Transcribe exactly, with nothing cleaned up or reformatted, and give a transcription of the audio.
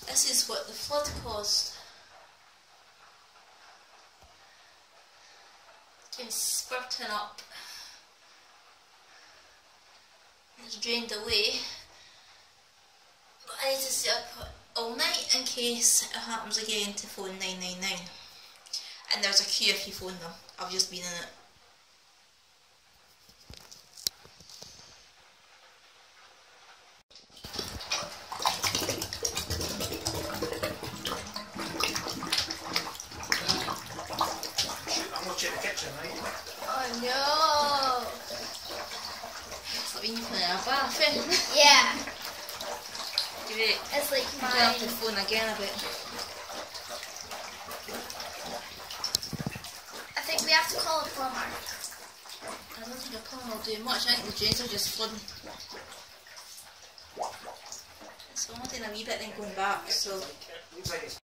This is what the flood caused. It came spurting up. It's drained away. But I need to stay up all night in case it happens again to phone nine nine nine. And there's a queue if you phone them. I've just been in it. In the kitchen, right? Oh no! It's like when you put in a bath, eh? Yeah. Great. It's like I'm mine. gonna have to phone again a bit. I think we have to call a plumber. I don't think a plumber will do much. I think the drains are just flooding. It's only doing a wee bit then going back, so.